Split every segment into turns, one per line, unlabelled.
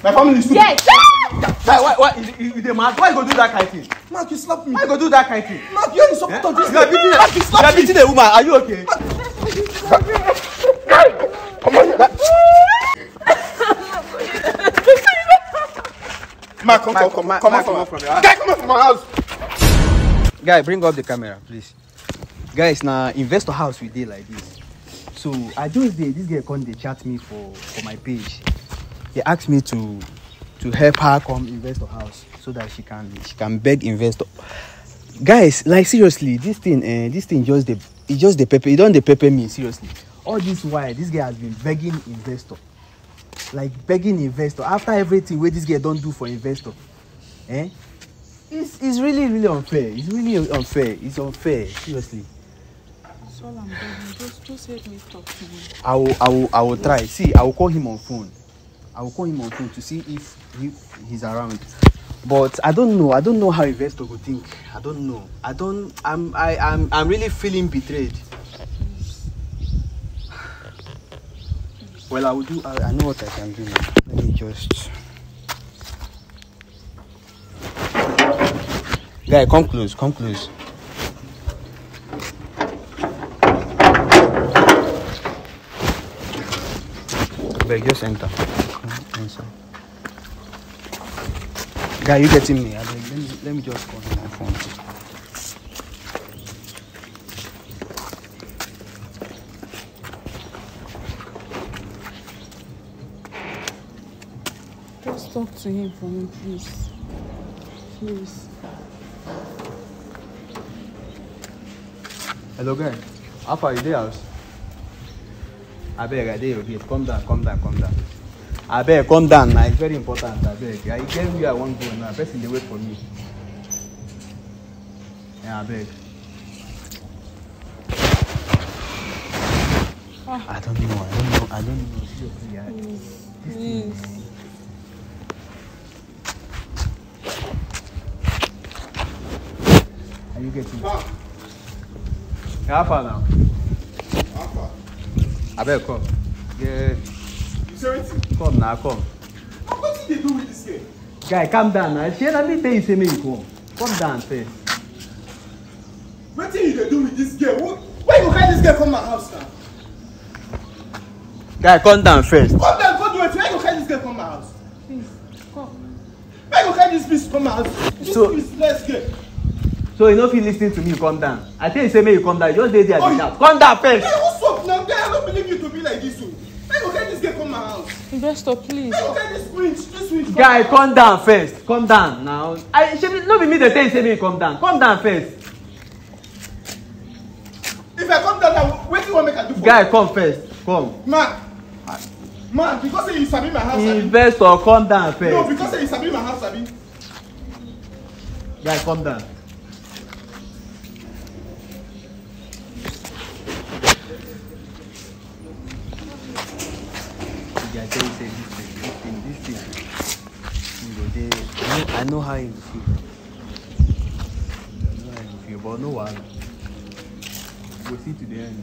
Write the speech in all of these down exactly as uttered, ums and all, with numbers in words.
My family is stupid.
Yes.
Why, why, why, is, is, is the man? Why you go do that kind of thing?
Mark, you slap me.
Why you go do that kind of thing?
Mark, you're the support of this.
You are beating a,
Mark, you
you
slap
are
me.
beating a woman. Are you okay?
Come on. Mark, come, come, come, come, come out from your house. Guy, come out from my house.
Guy, bring up the camera, please. Guys, now investor house we did like this. So I just did this girl come they chat me for for my page. They asked me to to help her come investor house so that she can she can beg investor. Guys, like seriously, this thing uh, this thing just the it just the pepper. It don't the pepper me seriously. All this while this girl has been begging investor, like begging investor after everything where this girl don't do for investor. Eh? It's it's really really unfair. It's really unfair. It's unfair. Seriously.
That's all I'm doing. Just, just help me talk to him.
I will, I will, I will try. See, I will call him on phone. I will call him on phone to see if he, he's around. But I don't know. I don't know how investor would think. I don't know. I don't. I'm. I. I'm. I'm really feeling betrayed. Well, I will do. I, I know what I can do now. Let me just. Guy, come close. Come close. Beg, just enter. Inside. Guy, you getting me? I beg, let me let me just call my phone.
Just talk to him for me, please. Please.
Hello, guy. How far are you there, house? I beg, I dare you. Calm down, calm down, calm down. I beg, calm down. Now it's very important. I beg. I tell you I want to go now. Person they wait for me. Yeah, I beg. Ah. I don't know. I don't know. I don't know. Seriously, I,
Please. Please.
Are you getting?
Mark,
How far now?
how far?
I beg, come. Yeah.
You say anything?
Come now, come.
What did they do with this girl?
Guy, calm down now. She let me tell you, say me you come. Calm down first.
What did they do with this girl? What? Why you carry this girl from my house now?
Guy, calm down first.
Come down, go do it. Why you carry this girl from my house?
Please. Come.
Why you carry this bitch from my house? This
So-
useless girl.
So you know if you listen to me, you calm down. I tell you, say me you calm down. You just stay there.
Oh,
Oh, calm down first.
Hey, what's up now? Guy, I don't believe you to be like this. Why you carry this girl from my house?
Investor, please.
Why you carry this winch? This winch. from
Guy,
my house?
calm down first. Calm down now. I should not be me. They tell you, say me you calm down. Calm down first.
If I come down now, what do you want me to do for
Guy,
you?
come first. Come.
Man, man, because say you sabi my house, Abi.
Investor, calm down first.
No, because say you sabi my house, Abi.
Guy, calm down. I tell you, say this thing, this thing, this thing. You go there. I know, I know how you feel. I know how you feel, but no one. We'll see to the end.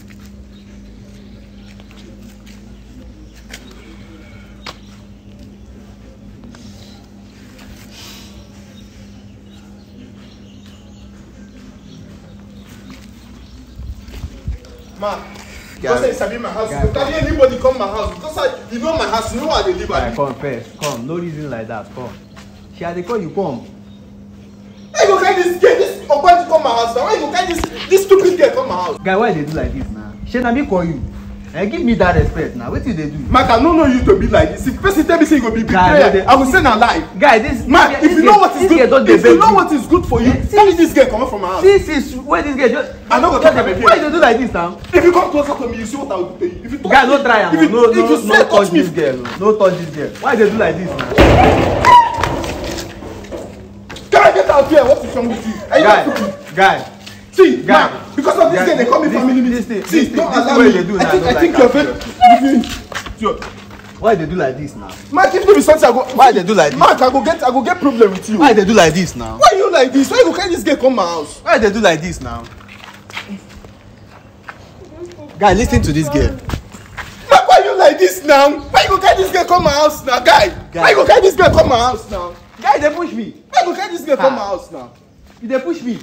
Man, because say you sabi my house, you carry anybody come my house. Because I, you know my house, you know how they live.
Guy,
Abi.
come first. Come. No reason like that. Come. She had to call you. Come.
Why you go carry this girl, this ogbonge come my house now? Why you go carry this, this stupid girl come my house?
Guy, why they do like this now? She na me call you. Eh, give me that respect now. What did they do?
Mark, I don't know you to be like this. If person tell me say you go be
Guy,
betrayer,
no, they-
I will say na lie.
Guy, this
Man,
this
if you
girl-
know what is
this
good,
girl don't
if
dey
you know
beg
what is good for you,
Eh, see-
carry this girl come from my house.
This is where this girl just.
I no go talk am again.
Why you do like this now?
If you come closer to me, you see what I will do to you. If you touch
Guy,
me,
no try am.
if you,
No,
if
no,
you
no
say
touch
touch me,
this girl. No touch this girl. Why they do like this now?
Guy, get out here. What is wrong with you? Are you
Guy,
not stupid?
guy.
See,
Guy.
man, because of this
Guy,
girl, they call me
this-
family meeting.
this thing-
See,
this thing-
don't
this
allow
way
me.
they do
I
now,
think,
I
I
don't
think
like
you're
that.
very. Sure.
Why they do like this now?
Man, if no be something I go.
Why they do like this?
Mark, I go get, I go get problem with you.
Why they do like this now?
Why you like this? Why you go carry this girl come my house?
Why they do like this now? Guy, listen to this girl.
Mark, why you like this now? Why you go carry this girl come my house now, guy? guy? Why you go carry this girl come my house now?
Guy, they push me.
Why you go carry this girl come my house now?
They push me.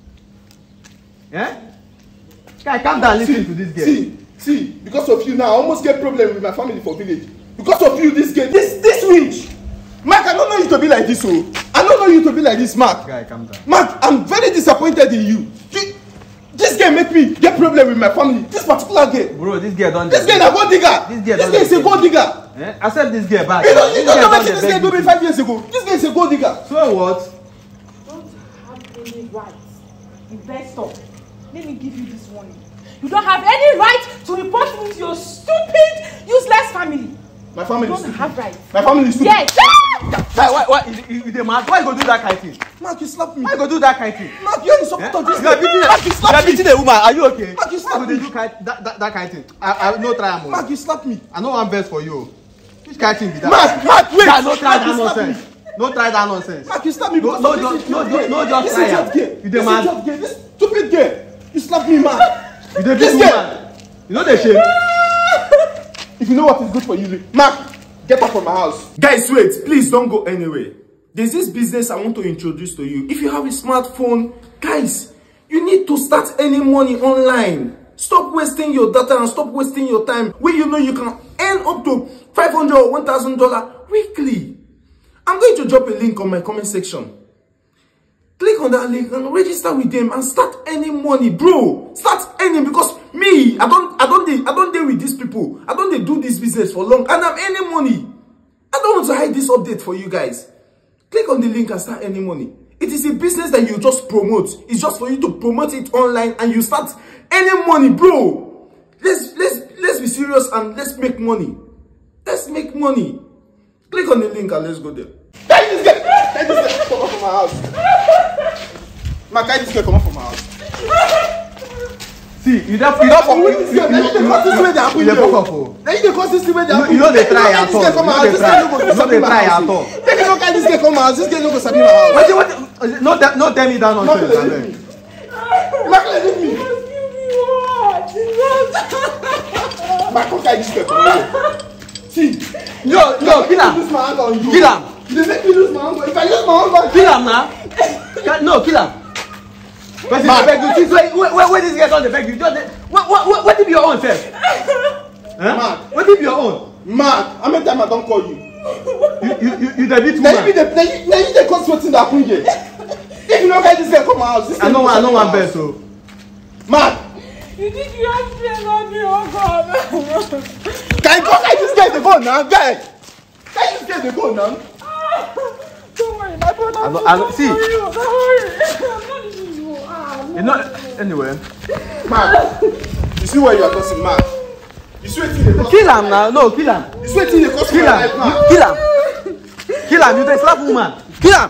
Eh? Guy, calm down, listen to this girl.
See, see, because of you now, I almost get problem with my family for village. Because of you, this girl, this this witch. Mark, I don't know you to be like this, oh. I don't know you to be like this, Mark.
Guy, calm down.
Mark, I'm very disappointed in you. you this girl make me get problem with my family. This particular girl.
Bro, this girl don't.
This girl is a gold digger.
This girl,
this girl is a gold digger.
Eh? Accept this girl back.
You don't, you don't know what this girl do me five years ago. This girl is a gold digger.
So what?
You don't have any rights. Investor, let me give you this warning. You don't have any right to report me to your stupid, useless family.
My family
you
is
don't
stupid.
have rights.
My family is stupid.
Yes.
Why, why, why, you, you, you mad? Why you go do that kind of thing?
Mark, you slap me.
Why you go do that kind of thing?
Mark, you're the support
Eh?
of this
You are
girl.
beating a,
Mark, you
you
slap
are
me.
beating a woman. Are you okay?
Mark, you slap
Why
me.
you do kind, that, that, that kind of thing? I, I no try am.
Mark, you slap me.
I know one verse for you. Which kind of thing be that?
Mark, Mark, wait.
Guy, no try
Mark,
that
you slap
nonsense.
me.
No try that nonsense.
Mark, you slap me because
No,
of
no,
this
no,
idiot
no,
girl.
no, just
This
try
idiot
am.
girl.
You
This
dey mad?
idiot girl. This stupid girl. You slap me, Mark.
You dey
This
beat
girl.
woman. You know the shame.
If you know what is good for you, Mark, get out from my house. Guys, wait. Please don't go anywhere. There's this business I want to introduce to you. If you have a smartphone, guys, you need to start earning money online. Stop wasting your data and stop wasting your time where you know you can earn up to five hundred or one thousand dollars weekly. I'm going to drop a link on my comment section. Click on that link and register with them and start earning money, bro. Start earning because me, I don't, I don't, I don't deal with these people. I don't do this business for long and I'm earning money. I don't want to hide this update for you guys. Click on the link and start earning money. It is a business that you just promote. It's just for you to promote it online and you start earning money, bro. Let's let's let's be serious and let's make money. Let's make money. Click on the link and let's go there. Carry this girl. Carry this girl. Come out from my house. Man, carry this girl. Come out from my house.
See, you don't, you don't,
you, you, you, you, you, you, cause this way they happen.
you dey fuck up o.
Then you dey cause this way they happen.
You know they try at all. You know they try. You know they try at all.
Then you don't carry this girl come out. This girl no go sabi my house.
Wait, wait, no, te- no, tell me that nonsense.
Mark, leave me. Mark, leave me. Mark, come carry this girl come out. See,
Yo, yo, kill am.
lose my hand on you.
Kill am.
You dey make me lose my hand. If I lose my hand,
Kill am now. Ca- No, kill am. But
Man.
beg you, see, wait, wait, wait, this guy don't beg you. Just, dey- what, what, what, what if your own self?
Man.
Huh? What if your own?
Mark, how many times I don't call you?
You, you, you, you the beat
Now you be
woman.
the, now you, now you the cause wetin dey happen here. If you don't carry this girl come out, this
I know,
girl
I know
go
one
sabi my
best, so.
house. Mark,
You think you have fear on me, oh God?
can you go carry this girl dey go now, guy? Carry this girl dey go now.
Don't worry, my brother.
I know- I know- see.
Don't worry, don't worry. I'm not leaving you. Ah, no.
You know, anyway.
Mark, you see where you are tossing, Mark. You see wetin dey cause.
Kill am now, no, kill am.
You see wetin dey cause for
Kill
your
am,
life, Mark.
You- kill am. Kill am, you dey slap woman. Kill am.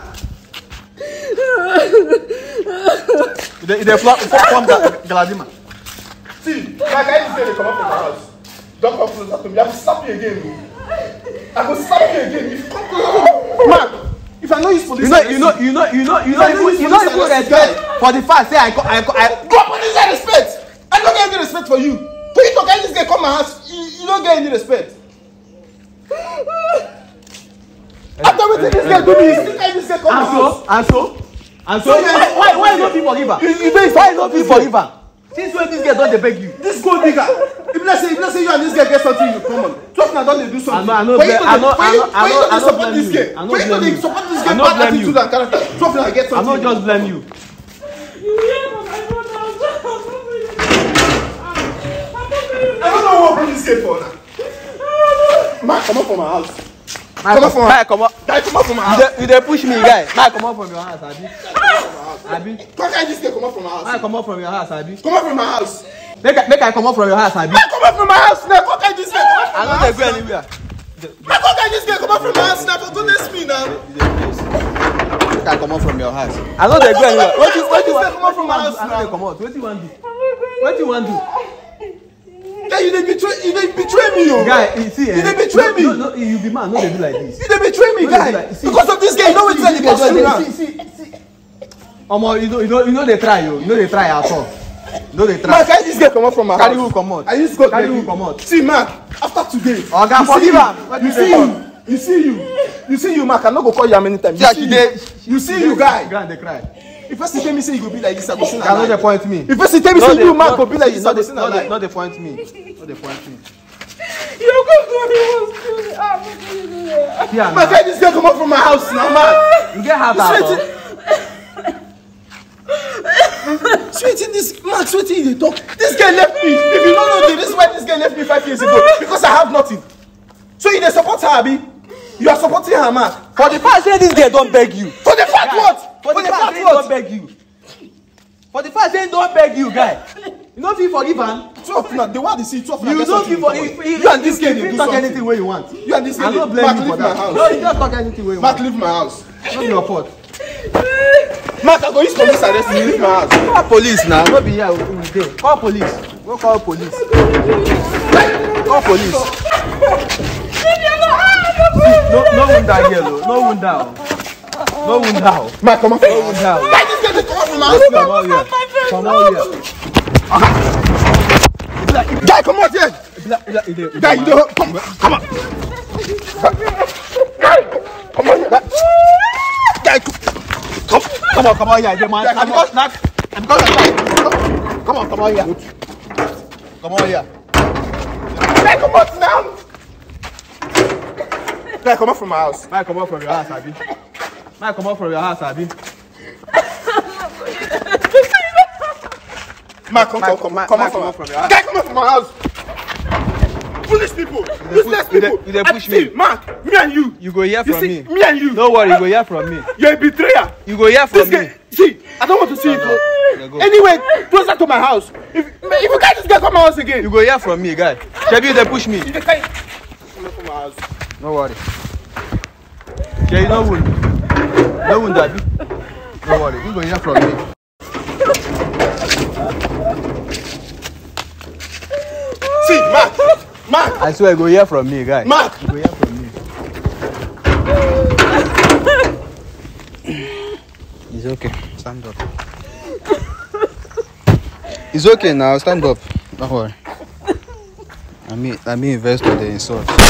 You dey, you dey flop, form Galadima.
See, my guy this girl dey come out from my house. Don't come closer to me. I will slap you again, bro. I will slap you again if you come closer. Mark, if I know you police,
You know, you know, you know, you know, you know,
I know
you
you
know,
police
you know,
arrest
respect for the fact say I, co- I, co- I,
go police that respect. I don't get any respect for you. For you to carry this girl come my house, you, you don't get any respect. After wetin this girl do me, you still carry this girl come my
and
house.
so, and so, and so,
So you-
why, why you no fit forgive her?
You- you dey
Why you no fit forgive her? Since when this girl don dey beg you?
This gold digger. If let's say, if let's say you and this girl get something, you come on. Talk now, don't they do something?
I know, I know,
For you
blame-
to
I know,
dey- for
I
you-
know,
for
I
you
know,
to dey
I know
support
blame
this
you.
girl.
I know
For you to
blame
dey
you.
support this
I
girl
know
bad
blame you.
attitude and character. Talk now, get
I
something.
no just blame you.
You hear what my brother said?
I don't know what bring this girl for now. Man, come up from my house.
Come
on, come on.
Guy, come on.
Guy, come up from my
You
house.
dey, you dey push me, guy. Guy, come up from your house, Abi. Abi.
Come carry this girl, come up from my
Guy,
house.
come up from your house, Abi.
Come up from my house.
Make I, make I come up from your house, Abi.
Man, come up from my house now. Come carry this girl, come up from
I
my
no
house.
dey go anywhere.
Man, come carry this girl, come up from my house now. For goodness me now.
Make I come up from your house. I no dey go anywhere. What you, what you want?
Come up from my house
I no
now.
dey come out. What you want do? What you want do?
Guy, you dey betray, you dey betray me, yo.
Guy, you see, eh?
You dey betray me.
No, no, you be man. No, dey do like this.
You dey betray me,
No, dey do
guy.
like- see-
Because of this girl, you know wetin I dey pass through now.
See, see, see. Omo, you know, you know, you know they try, yo. You know they try at all. You know they try.
Man, carry this girl come up from my house.
Carry who comot?
I used to go
Carry
beg
who
you.
comot?
See, man, after Not today.
Oga,
You
forgive
see
am.
you. You see you. You see you. You see you, Mark. I'm not gonna call you how many times. You
Yeah,
see
she
you.
dey-
You see you, guy.
Grand dey cry.
If first you tell me say you go be like this, I go see
Guy, no
na
dey
lie.
point me.
If first you tell me
No
say
dey-
you, Mark,
no-
go be like this,
no
I go
dey-
see
no
na
dey-
lie.
no dey point me. No dey point me.
You go go you was doing it. Ah, what did you do there?
Yeah,
Man, tell this girl come out from my house now, man.
you get heart attack.
Sweetie, this Mark, sweetie, they talk. This girl left me. If you don't know, this is why this girl left me five years ago. Because I have nothing. So you dey support her, Abi? You are supporting her, Mark.
For the fact say this girl don beg you.
For the fact
Guy,
what?
For the fact say he don beg you. For the fact say he don beg you, guy. You no fit forgive am.
Two of now, the one they see, two of now.
You
get
no
something
fit for
in
if
common.
if
You and this girl
if
dey
you
do
talk
something.
anything wey you want.
You and this
I
girl
no
dey-
blame
Mark,
you for
leave my
that.
house.
No, you just talk anything wey you
Mark,
want.
leave my house.
No be your fault.
Mark, I go use police arrest you. Leave my house.
Call police now. No be here we dey. Call police. Go call police. Call police. No, no wound that girl. oh. No wound that. oh. No wound that. oh.
Mark, come on. Come
No wound that. oh.
Guy, this girl dey come out from my house
Come
now.
on here. Come on here.
Guy, come out here. Guy, you don't come. Come on. Guy, come on. Guy, Guy, come.
Come on, come on here. Man.
Yeah,
I'm
come on.
because not. I'm because I'm Come on, come on here. Come on here.
Guy, come out now. Guy, come out from my house.
Mike, come out from your house, Abi. Mike, come out from your house, Abi.
Mark, come, come, come,
Mark,
come
Mark,
out from,
come out from your house.
Guy, come out from my house. Foolish people, useless
push- you dey-
people.
you dey
I
push
see,
me.
Mark, me and you.
You go hear
You
from
see,
me.
me and you.
No worry, you go hear from me.
You're a betrayer.
You go hear
This
from me.
guy, see, I don't want to see you.
no.
Go.
Yeah, go.
Anyway, closer to my house. If, if you can't just get come my house again.
You go hear from me, guy. Shebi, they push me.
You just can't come out from my house.
No worry. Shebi, no wound. No wound, Abi. No worry, you go hear from me.
See, Mark, Mark,
I swear, you go hear from me, guy.
Mark.
You go hear from me. It's okay. Stand up. It's okay now. Stand up. Don't worry. I mean, I mean, invest with the insult.